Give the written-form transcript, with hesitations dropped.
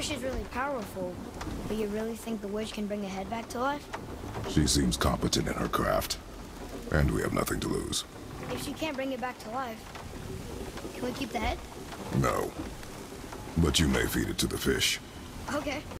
fish is really powerful, but you really think the witch can bring a head back to life? She seems competent in her craft, and we have nothing to lose. If she can't bring it back to life, can we keep the head? No. But you may feed it to the fish. Okay.